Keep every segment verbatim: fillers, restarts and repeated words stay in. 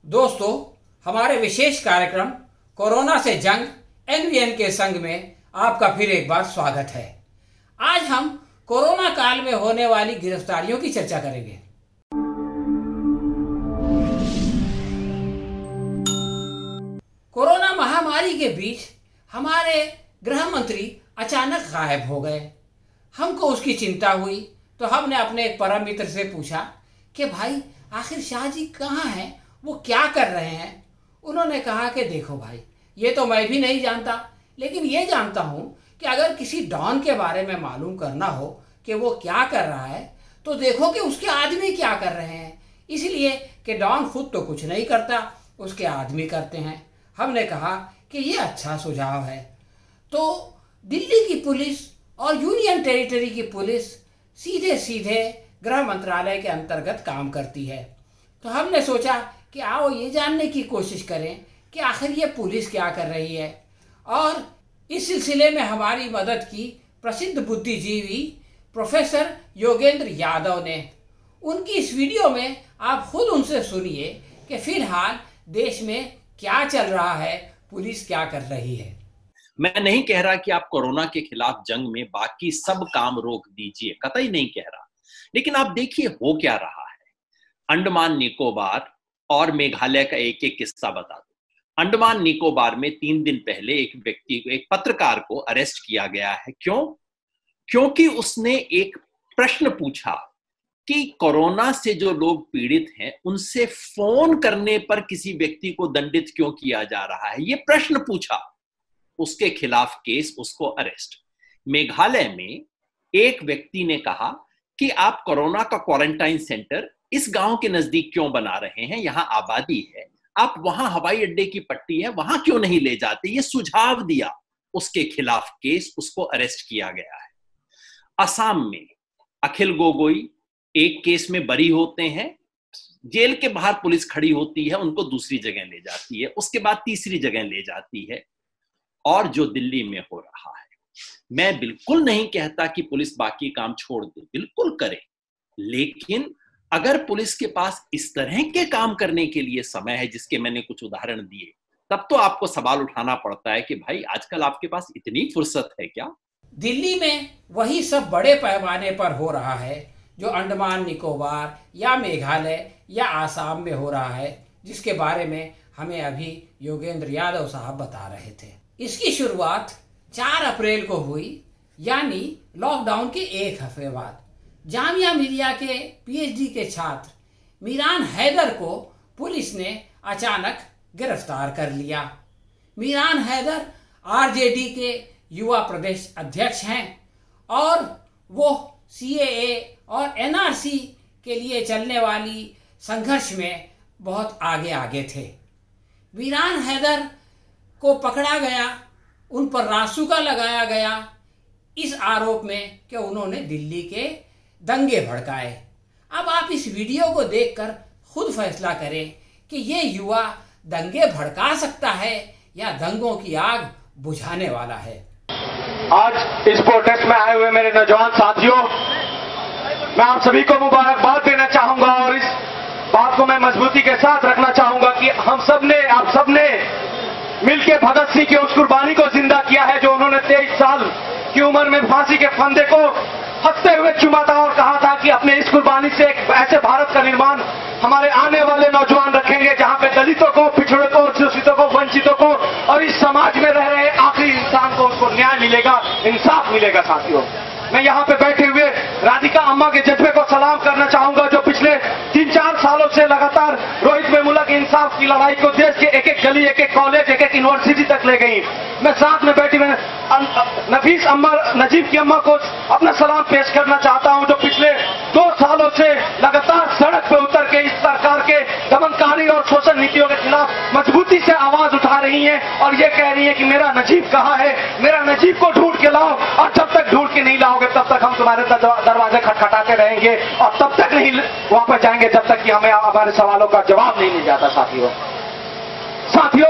दोस्तों, हमारे विशेष कार्यक्रम कोरोना से जंग एनवीएन के संग में आपका फिर एक बार स्वागत है। आज हम कोरोना काल में होने वाली गिरफ्तारियों की चर्चा करेंगे। कोरोना महामारी के बीच हमारे गृह मंत्री अचानक गायब हो गए। हमको उसकी चिंता हुई तो हमने अपने एक परम मित्र से पूछा कि भाई आखिर शाह जी कहाँ हैं, वो क्या कर रहे हैं। उन्होंने कहा कि देखो भाई, ये तो मैं भी नहीं जानता, लेकिन ये जानता हूँ कि अगर किसी डॉन के बारे में मालूम करना हो कि वो क्या कर रहा है तो देखो कि उसके आदमी क्या कर रहे हैं। इसलिए कि डॉन खुद तो कुछ नहीं करता, उसके आदमी करते हैं। हमने कहा कि ये अच्छा सुझाव है। तो दिल्ली की पुलिस और यूनियन टेरिटरी की पुलिस सीधे सीधे गृह मंत्रालय के अंतर्गत काम करती है। तो हमने सोचा कि आओ ये जानने की कोशिश करें कि आखिर ये पुलिस क्या कर रही है। और इस सिलसिले में हमारी मदद की प्रसिद्ध बुद्धिजीवी प्रोफेसर योगेंद्र यादव ने। उनकी इस वीडियो में आप खुद उनसे सुनिए कि फिलहाल देश में क्या चल रहा है, पुलिस क्या कर रही है। मैं नहीं कह रहा कि आप कोरोना के खिलाफ जंग में बाकी सब काम रोक दीजिए, कतई नहीं कह रहा, लेकिन आप देखिए हो क्या रहा है। अंडमान निकोबार और मेघालय का एक एक किस्सा बता दो। अंडमान निकोबार में तीन दिन पहले एक व्यक्ति को, एक पत्रकार को अरेस्ट किया गया है। क्यों? क्योंकि उसने एक प्रश्न पूछा कि कोरोना से जो लोग पीड़ित हैं उनसे फोन करने पर किसी व्यक्ति को दंडित क्यों किया जा रहा है, ये प्रश्न पूछा। उसके खिलाफ केस, उसको अरेस्ट। मेघालय में एक व्यक्ति ने कहा कि आप कोरोना का क्वारंटाइन सेंटर इस गांव के नजदीक क्यों बना रहे हैं, यहां आबादी है, आप वहां हवाई अड्डे की पट्टी है, वहां क्यों नहीं ले जाते, ये सुझाव दिया। उसके खिलाफ केस, उसको अरेस्ट किया गया है। असम में अखिल गोगोई एक केस में बरी होते हैं, जेल के बाहर पुलिस खड़ी होती है, उनको दूसरी जगह ले जाती है, उसके बाद तीसरी जगह ले जाती है। और जो दिल्ली में हो रहा है, मैं बिल्कुल नहीं कहता कि पुलिस बाकी काम छोड़ दे, बिल्कुल करे, लेकिन अगर पुलिस के पास इस तरह के काम करने के लिए समय है, जिसके मैंने कुछ उदाहरण दिए, तब तो आपको सवाल उठाना पड़ता है कि भाई आजकल आपके पास इतनी फुर्सत है क्या? दिल्ली में वही सब बड़े पैमाने पर हो रहा है जो अंडमान निकोबार या मेघालय या आसाम में हो रहा है, जिसके बारे में हमें अभी योगेंद्र यादव साहब बता रहे थे। इसकी शुरुआत चार अप्रैल को हुई, यानी लॉकडाउन के एक हफ्ते बाद। जामिया मिलिया के पीएचडी के छात्र मीरान हैदर को पुलिस ने अचानक गिरफ्तार कर लिया। मीरान हैदर आरजेडी के युवा प्रदेश अध्यक्ष हैं और वो सीएए और एनआरसी के लिए चलने वाली संघर्ष में बहुत आगे आगे थे। मीरान हैदर को पकड़ा गया, उन पर रासुका लगाया गया इस आरोप में कि उन्होंने दिल्ली के दंगे भड़काए। अब आप इस वीडियो को देखकर खुद फैसला करें कि ये युवा दंगे भड़का सकता है या दंगों की आग बुझाने वाला है। आज इस प्रोटेस्ट में आए हुए मेरे नौजवान साथियों, मैं आप सभी को मुबारकबाद देना चाहूंगा और इस बात को मैं मजबूती के साथ रखना चाहूंगा कि हम सब ने, आप सब ने मिलकर भगत सिंह की उस कुर्बानी को जिंदा किया है जो उन्होंने तेईस साल की उम्र में फांसी के फंदे को हंसते हुए चुमा था और कहा था कि अपने इस कुर्बानी से एक ऐसे भारत का निर्माण हमारे आने वाले नौजवान रखेंगे जहां पे दलितों को, पिछड़ों को, शोषितों को, वंचितों को और इस समाज में रह रहे आखिरी इंसान को उनको न्याय मिलेगा, इंसाफ मिलेगा। साथियों, मैं यहाँ पे बैठे हुए राधिका अम्मा के जज्बे को सलाम करना चाहूंगा जो पिछले तीन चार सालों से लगातार रोहित वेमुला के इंसाफ की लड़ाई को देश के एक एक गली, एक एक कॉलेज, एक एक यूनिवर्सिटी तक ले गई। मैं साथ में बैठी हुए नफीस अम्मा, नजीब की अम्मा को अपना सलाम पेश करना चाहता हूं जो पिछले दो सालों से लगातार सड़क पे उतर के इस सरकार के दमनकारी और शोषण नीतियों के खिलाफ मजबूती से आवाज उठा रही हैं और ये कह रही है कि मेरा नजीब कहाँ है, मेरा नजीब को ढूंढ के लाओ। और जब तक ढूंढ के नहीं लाओगे तब तक हम तुम्हारे दरवाजे खटखटाते रहेंगे और तब तक नहीं वापस जाएंगे जब तक कि हमें हमारे सवालों का जवाब नहीं मिल जाता। साथियों साथियों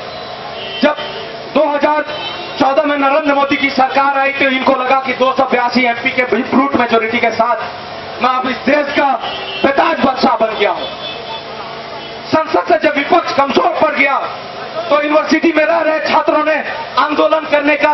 जब दो हज़ार चौदह में नरेंद्र मोदी की सरकार आई तो इनको लगा कि दो सौ बयासी एमपी के ब्रूट मेजोरिटी के साथ मैं अब इस देश का बेताज बादशाह बन गया हूं। संसद से जब तो यूनिवर्सिटी में रह रहे छात्रों ने आंदोलन करने का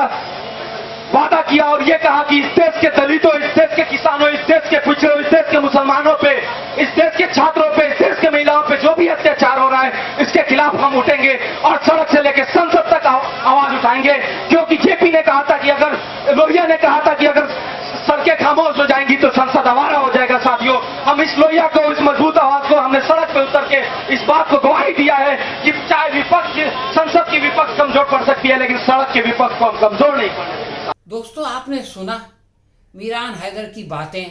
वादा किया और ये कहा कि इस देश के दलितों, इस देश के किसानों, इस देश के पिछड़ों, इस देश के मुसलमानों पे, इस देश के छात्रों पे, इस देश के महिलाओं पे जो भी अत्याचार हो रहा है, इसके खिलाफ हम उठेंगे और सड़क से लेकर संसद तक आवाज उठाएंगे। क्योंकि जेपी ने कहा था कि अगर, लोहिया ने कहा था कि अगर सड़कें खामोश हो जाएंगी तो संसद आवारा हो जाएगा। साथियों, हम इस लोहिया को, इस मजबूत आवाज को हमने सड़क पे उतर के इस बात को गवाही दिया है कि चाहे विपक्ष, संसद की विपक्ष कमजोर पड़ सकती है, लेकिन सड़क के विपक्ष को हम कमजोर नहीं पड़े। दोस्तों, आपने सुना मीरान हैदर की बातें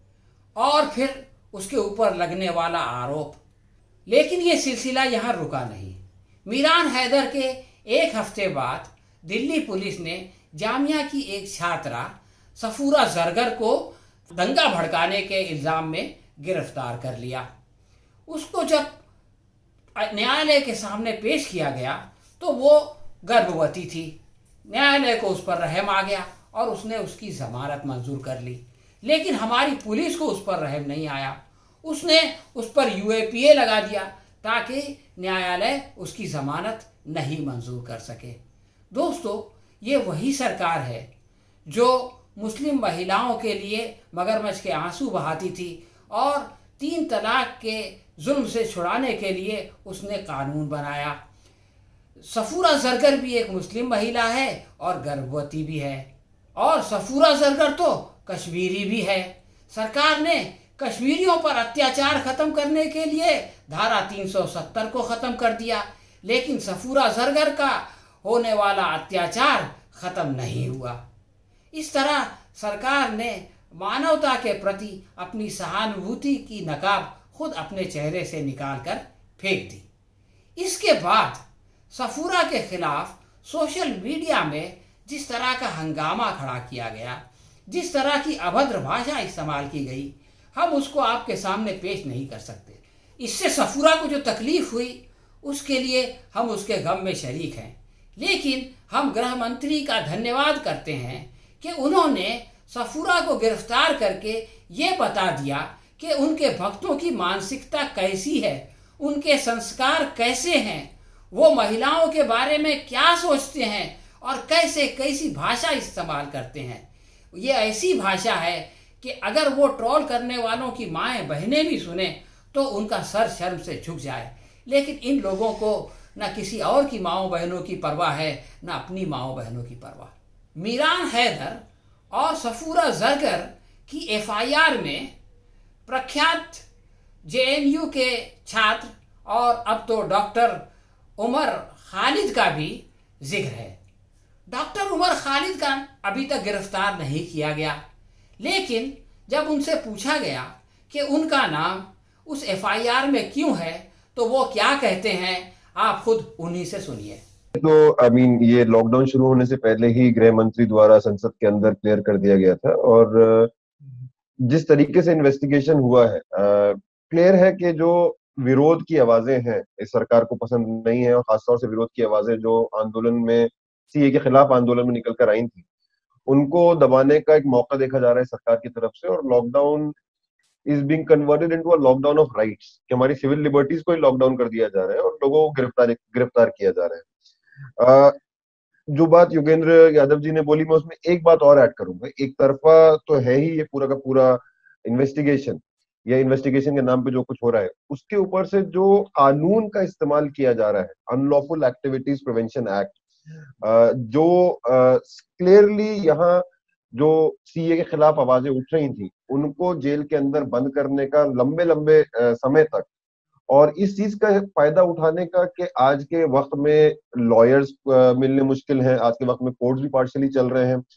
और फिर उसके ऊपर लगने वाला आरोप, लेकिन ये सिलसिला यहाँ रुका नहीं। मीरान हैदर के एक हफ्ते बाद दिल्ली पुलिस ने जामिया की एक छात्रा सफूरा जरगर को दंगा भड़काने के इल्जाम में गिरफ्तार कर लिया। उसको जब न्यायालय के सामने पेश किया गया तो वो गर्भवती थी। न्यायालय को उस पर रहम आ गया और उसने उसकी जमानत मंजूर कर ली। लेकिन हमारी पुलिस को उस पर रहम नहीं आया। उसने उस पर यूएपीए लगा दिया ताकि न्यायालय उसकी जमानत नहीं मंजूर कर सके। दोस्तों, ये वही सरकार है जो मुस्लिम महिलाओं के लिए मगरमच्छ के आंसू बहाती थी और तीन तलाक के जुल्म से छुड़ाने के लिए उसने कानून बनाया। सफूरा जरगर भी एक मुस्लिम महिला है और गर्भवती भी है, और सफूरा जरगर तो कश्मीरी भी है। सरकार ने कश्मीरियों पर अत्याचार खत्म करने के लिए धारा तीन सौ सत्तर को खत्म कर दिया, लेकिन सफूरा जरगर का होने वाला अत्याचार खत्म नहीं हुआ। इस तरह सरकार ने मानवता के प्रति अपनी सहानुभूति की नकाब खुद अपने चेहरे से निकालकर फेंक दी। इसके बाद सफूरा के खिलाफ सोशल मीडिया में जिस तरह का हंगामा खड़ा किया गया, जिस तरह की अभद्र भाषा इस्तेमाल की गई, हम उसको आपके सामने पेश नहीं कर सकते। इससे सफूरा को जो तकलीफ हुई उसके लिए हम उसके गम में शरीक हैं, लेकिन हम गृह मंत्री का धन्यवाद करते हैं कि उन्होंने सफूरा को गिरफ्तार करके ये बता दिया कि उनके भक्तों की मानसिकता कैसी है, उनके संस्कार कैसे हैं, वो महिलाओं के बारे में क्या सोचते हैं और कैसे कैसी भाषा इस्तेमाल करते हैं। ये ऐसी भाषा है कि अगर वो ट्रोल करने वालों की माएँ बहनें भी सुने तो उनका सर शर्म से झुक जाए। लेकिन इन लोगों को न किसी और की माओ बहनों की परवाह है, न अपनी माओ बहनों की परवाह। मीरान हैदर और सफूरा जरगर की एफ आई आर में प्रख्यात जे एन यू के छात्र और अब तो डॉक्टर उमर खालिद का भी जिक्र है। डॉक्टर उमर खालिद का अभी तक गिरफ्तार नहीं किया गया, लेकिन जब उनसे पूछा गया कि उनका नाम उस एफ आई आर में क्यों है तो वो क्या कहते हैं, आप खुद उन्हीं से सुनिए। तो आई मीन ये लॉकडाउन शुरू होने से पहले ही गृह मंत्री द्वारा संसद के अंदर क्लियर कर दिया गया था, और जिस तरीके से इन्वेस्टिगेशन हुआ है, क्लियर है कि जो विरोध की आवाजें हैं इस सरकार को पसंद नहीं है, और खासतौर से विरोध की आवाजें जो आंदोलन में सीए के खिलाफ आंदोलन में निकल कर आई थी, उनको दबाने का एक मौका देखा जा रहा है सरकार की तरफ से। और lockdown is being converted into a lockdown of rights, कि हमारी सिविल लिबर्टीज को ही लॉकडाउन कर दिया जा रहा है और लोगों को गिरफ्तार गिरफ्तार किया जा रहा है। Uh, जो बात योगेंद्र यादव जी ने बोली, मैं उसमें एक बात और ऐड करूंगा। एक तरफा तो है ही ये पूरा का पूरा इन्वेस्टिगेशन, या इन्वेस्टिगेशन के नाम पे जो कुछ हो रहा है, उसके ऊपर से जो कानून का इस्तेमाल किया जा रहा है, अनलॉफुल एक्टिविटीज प्रिवेंशन एक्ट, जो क्लियरली uh, यहाँ जो सीए के खिलाफ आवाजें उठ रही थी उनको जेल के अंदर बंद करने का लंबे लंबे uh, समय तक, और इस चीज का फायदा उठाने का कि आज के वक्त में लॉयर्स मिलने मुश्किल हैं, आज के वक्त में कोर्ट्स भी पार्शियली चल रहे हैं,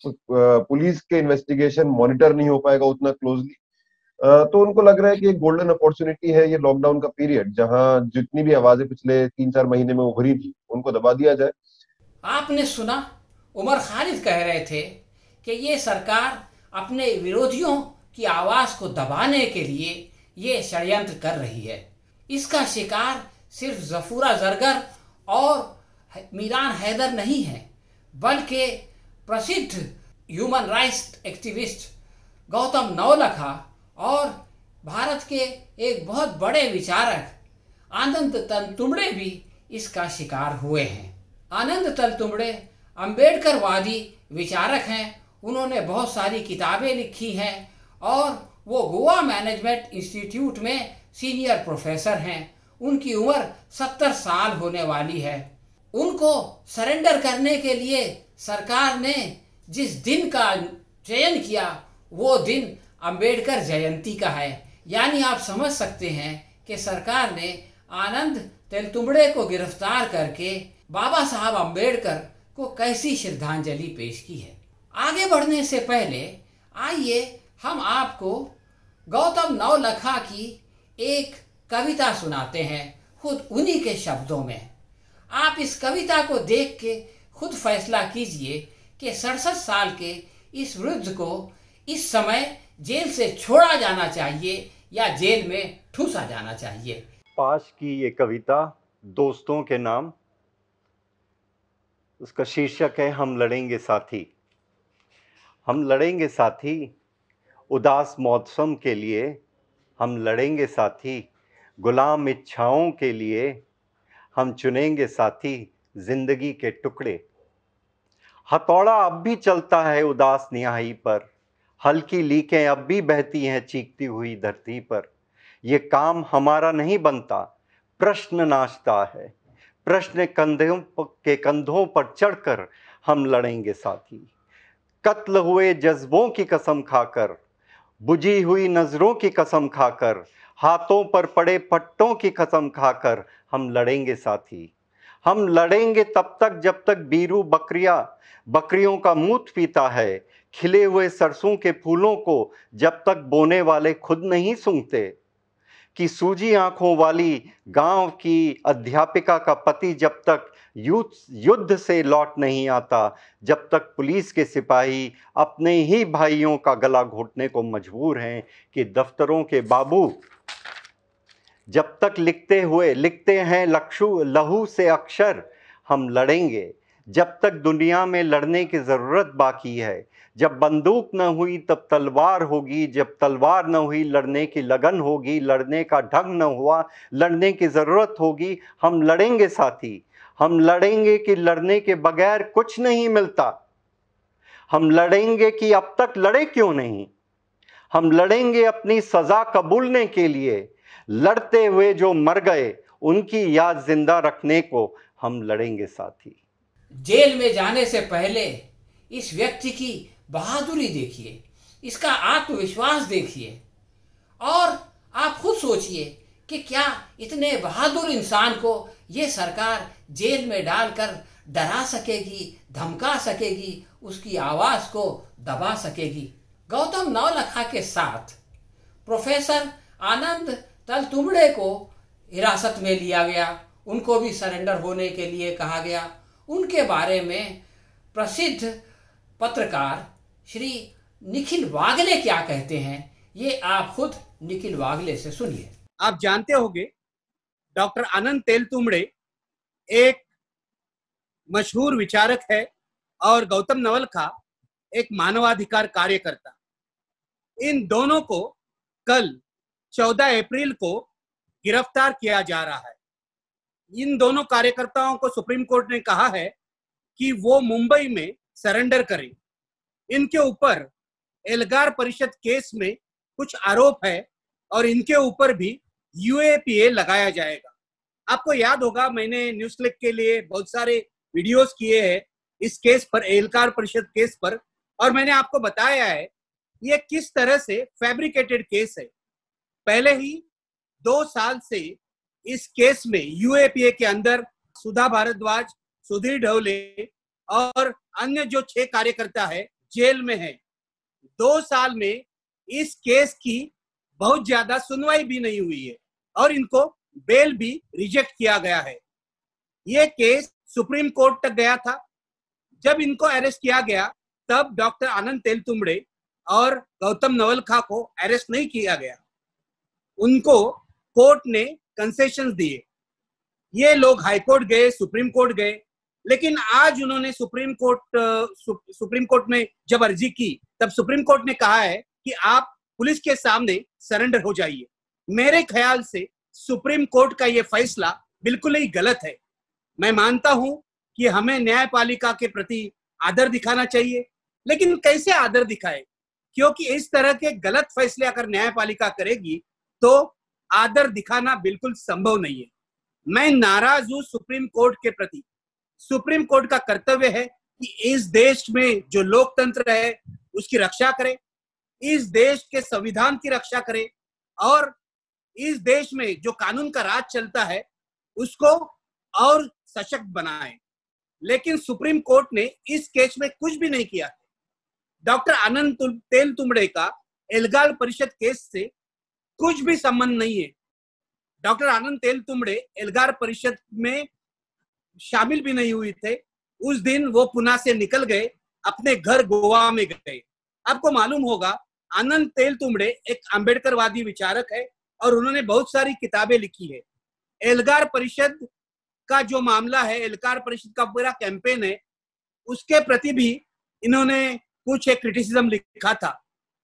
पुलिस के इन्वेस्टिगेशन मॉनिटर नहीं हो पाएगा उतना क्लोजली, तो उनको लग रहा है कि एक गोल्डन अपॉर्चुनिटी है ये लॉकडाउन का पीरियड, जहां जितनी भी आवाजें पिछले तीन चार महीने में उभरी थी उनको दबा दिया जाए। आपने सुना, उमर खालिद कह रहे थे कि ये सरकार अपने विरोधियों की आवाज को दबाने के लिए ये षड्यंत्र कर रही है। इसका शिकार सिर्फ सफूरा जरगर और मीरान हैदर नहीं है, बल्कि प्रसिद्ध human rights activist Gautam Navlakha और भारत के एक बहुत बड़े विचारक आनंद तंतुमड़े भी इसका शिकार हुए हैं। आनंद तेलतुंबड़े अम्बेडकरवादी विचारक हैं। उन्होंने बहुत सारी किताबें लिखी हैं और वो गोवा मैनेजमेंट इंस्टीट्यूट में सीनियर प्रोफेसर हैं। उनकी उम्र सत्तर साल होने वाली है। उनको सरेंडर करने के लिए सरकार ने जिस दिन का चयन किया वो दिन अंबेडकर जयंती का है। यानी आप समझ सकते हैं कि सरकार ने आनंद तेलतुंबड़े को गिरफ्तार करके बाबा साहब अंबेडकर को कैसी श्रद्धांजलि पेश की है। आगे बढ़ने से पहले आइए हम आपको गौतम नवलखा की एक कविता सुनाते हैं, खुद उन्हीं के शब्दों में। आप इस कविता को देख के खुद फैसला कीजिए कि सड़सठ साल के इस वृद्ध को इस समय जेल से छोड़ा जाना चाहिए या जेल में ठूसा जाना चाहिए। पाश की ये कविता दोस्तों के नाम, उसका शीर्षक है हम लड़ेंगे साथी। हम लड़ेंगे साथी उदास मौसम के लिए, हम लड़ेंगे साथी गुलाम इच्छाओं के लिए, हम चुनेंगे साथी जिंदगी के टुकड़े। हथौड़ा अब भी चलता है उदास निहाई पर, हल्की लीकें अब भी बहती हैं चीखती हुई धरती पर। ये काम हमारा नहीं बनता, प्रश्न नाचता है, प्रश्न कंधों के कंधों पर चढ़कर हम लड़ेंगे साथी। कत्ल हुए जज्बों की कसम खाकर, बुझी हुई नजरों की कसम खाकर, हाथों पर पड़े पट्टों की कसम खाकर हम लड़ेंगे साथी। हम लड़ेंगे तब तक जब तक बीरू बकरियां बकरियों का मूत पीता है, खिले हुए सरसों के फूलों को जब तक बोने वाले खुद नहीं सूंघते, कि सूजी आंखों वाली गांव की अध्यापिका का पति जब तक युद्ध से लौट नहीं आता, जब तक पुलिस के सिपाही अपने ही भाइयों का गला घोटने को मजबूर हैं, कि दफ्तरों के बाबू जब तक लिखते हुए लिखते हैं लक्षु लहू से अक्षर, हम लड़ेंगे जब तक दुनिया में लड़ने की ज़रूरत बाकी है। जब बंदूक न हुई तब तलवार होगी, जब तलवार न हुई लड़ने की लगन होगी, लड़ने का ढंग न हुआ लड़ने की ज़रूरत होगी। हम लड़ेंगे साथी, हम लड़ेंगे कि लड़ने के बगैर कुछ नहीं मिलता। हम लड़ेंगे कि अब तक लड़े क्यों नहीं। हम लड़ेंगे अपनी सज़ा कबूलने के लिए, लड़ते हुए जो मर गए उनकी याद जिंदा रखने को हम लड़ेंगे साथी। जेल में जाने से पहले इस व्यक्ति की बहादुरी देखिए, इसका आत्मविश्वास देखिए और आप खुद सोचिए कि क्या इतने बहादुर इंसान को ये सरकार जेल में डालकर डरा सकेगी, धमका सकेगी, उसकी आवाज को दबा सकेगी। गौतम नवलखा के साथ प्रोफेसर आनंद तेलतुंबड़े को हिरासत में लिया गया, उनको भी सरेंडर होने के लिए कहा गया। उनके बारे में प्रसिद्ध पत्रकार श्री निखिल वागले क्या कहते हैं, ये आप खुद निखिल वागले से सुनिए। आप जानते होंगे डॉक्टर आनंद तेलतुंबड़े एक मशहूर विचारक है और गौतम नवलखा एक मानवाधिकार कार्यकर्ता। इन दोनों को कल चौदह अप्रैल को गिरफ्तार किया जा रहा है। इन दोनों कार्यकर्ताओं को सुप्रीम कोर्ट ने कहा है कि वो मुंबई में सरेंडर करें। इनके ऊपर एल्गार परिषद केस में कुछ आरोप है और इनके ऊपर भी यूएपीए लगाया जाएगा। आपको याद होगा मैंने न्यूज़ क्लिक के लिए बहुत सारे वीडियोस किए हैं इस केस पर, एल्गार परिषद केस पर, और मैंने आपको बताया है ये किस तरह से फैब्रिकेटेड केस है। पहले ही दो साल से इस केस में यूएपीए के अंदर सुधा भारद्वाज, सुधीर ढवले और अन्य जो छह कार्यकर्ता है जेल में है। दो साल में इस केस की बहुत ज्यादा सुनवाई भी नहीं हुई है और इनको बेल भी रिजेक्ट किया गया है। ये केस सुप्रीम कोर्ट तक गया था। जब इनको अरेस्ट किया गया तब डॉक्टर आनंद तेलतुंबड़े और गौतम नवलखा को अरेस्ट नहीं किया गया। उनको कोर्ट ने कंसेशंस दिए। ये लोग हाई कोर्ट गए, सुप्रीम कोर्ट गए, लेकिन आज उन्होंने सुप्रीम कोर्ट सुप्रीम कोर्ट में जब अर्जी की तब सुप्रीम कोर्ट ने कहा है कि आप पुलिस के सामने सरेंडर हो जाइए। मेरे ख्याल से सुप्रीम कोर्ट का ये फैसला बिल्कुल ही गलत है। मैं मानता हूं कि हमें न्यायपालिका के प्रति आदर दिखाना चाहिए, लेकिन कैसे आदर दिखाए, क्योंकि इस तरह के गलत फैसले अगर न्यायपालिका करेगी तो आदर दिखाना बिल्कुल संभव नहीं है। मैं नाराज हूं सुप्रीम कोर्ट के प्रति। सुप्रीम कोर्ट का कर्तव्य है कि इस देश में जो लोकतंत्र है उसकी रक्षा करे, इस देश के संविधान की रक्षा करे और इस देश में जो कानून का राज चलता है उसको और सशक्त बनाए। लेकिन सुप्रीम कोर्ट ने इस केस में कुछ भी नहीं किया। डॉक्टर आनंद तेलतुंबड़े का एल्गार परिषद केस से कुछ भी संबंध नहीं है। डॉक्टर आनंद तेलतुंबड़े एल्गार परिषद में शामिल भी नहीं हुए थे। उस दिन वो पुणे से निकल गए, अपने घर गोवा में गए। आपको मालूम होगा आनंद तेलतुंबड़े एक अंबेडकरवादी विचारक है और उन्होंने बहुत सारी किताबें लिखी है। एल्गार परिषद का जो मामला है, एल्गार परिषद का पूरा कैंपेन है, उसके प्रति भी इन्होंने कुछ एक क्रिटिसिज्म लिखा था।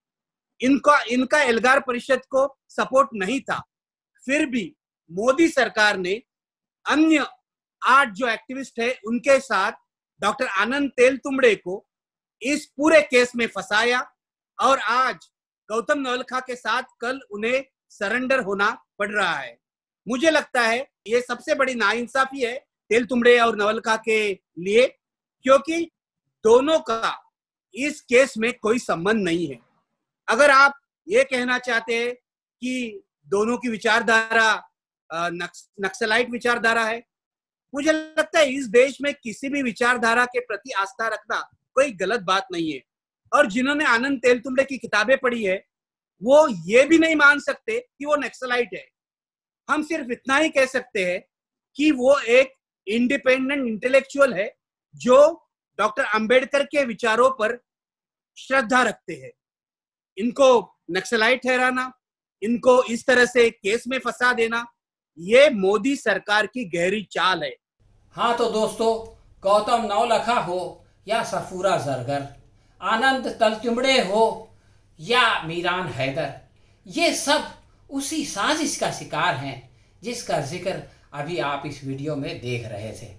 इनका इनका एल्गार परिषद को सपोर्ट नहीं था। फिर भी मोदी सरकार ने अन्य आठ जो एक्टिविस्ट है उनके साथ डॉक्टर आनंद तेलतुंबड़े को इस पूरे केस में फंसाया और आज गौतम नवलखा के साथ कल उन्हें सरेंडर होना पड़ रहा है। मुझे लगता है ये सबसे बड़ी नाइंसाफी है तेलतुंबड़े और नवलखा के लिए, क्योंकि दोनों का इस केस में कोई संबंध नहीं है। अगर आप ये कहना चाहते हैं कि दोनों की विचारधारा नक्स, नक्सलाइट विचारधारा है, मुझे लगता है इस देश में किसी भी विचारधारा के प्रति आस्था रखना कोई गलत बात नहीं है। और जिन्होंने आनंद तेलतुंबड़े की किताबें पढ़ी है वो ये भी नहीं मान सकते कि वो नक्सलाइट है। हम सिर्फ इतना ही कह सकते हैं कि वो एक इंडिपेंडेंट इंटेलेक्चुअल है जो डॉक्टर अंबेडकर के विचारों पर श्रद्धा रखते हैं। इनको नक्सलाइट ठहराना, इनको इस तरह से केस में फंसा देना, ये मोदी सरकार की गहरी चाल है। हाँ तो दोस्तों, गौतम नवलखा हो या सफूरा जरगर, आनंद तेलतुंबड़े हो या मीरान हैदर, ये सब उसी साजिश का शिकार हैं जिसका जिक्र अभी आप इस वीडियो में देख रहे थे।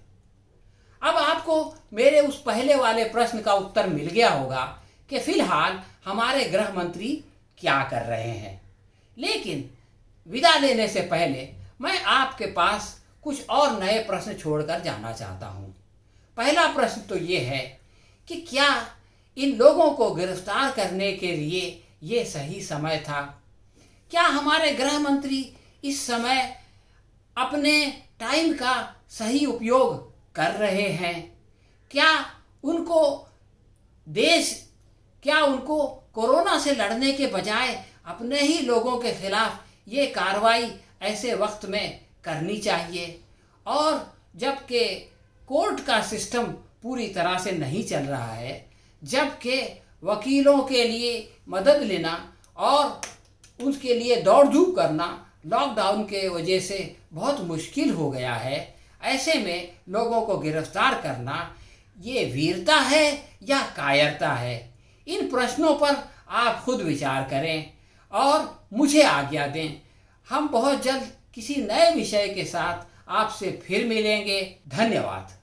अब आपको मेरे उस पहले वाले प्रश्न का उत्तर मिल गया होगा कि फिलहाल हमारे गृह मंत्री क्या कर रहे हैं। लेकिन विदा लेने से पहले मैं आपके पास कुछ और नए प्रश्न छोड़कर जाना चाहता हूं। पहला प्रश्न तो ये है कि क्या इन लोगों को गिरफ्तार करने के लिए ये सही समय था? क्या हमारे गृह मंत्री इस समय अपने टाइम का सही उपयोग कर रहे हैं? क्या उनको देश क्या उनको कोरोना से लड़ने के बजाय अपने ही लोगों के खिलाफ ये कार्रवाई ऐसे वक्त में करनी चाहिए? और जबकि कोर्ट का सिस्टम पूरी तरह से नहीं चल रहा है, जबकि वकीलों के लिए मदद लेना और उसके लिए दौड़ धूप करना लॉकडाउन के वजह से बहुत मुश्किल हो गया है, ऐसे में लोगों को गिरफ्तार करना ये वीरता है या कायरता है? इन प्रश्नों पर आप खुद विचार करें और मुझे आज्ञा दें। हम बहुत जल्द किसी नए विषय के साथ आपसे फिर मिलेंगे। धन्यवाद।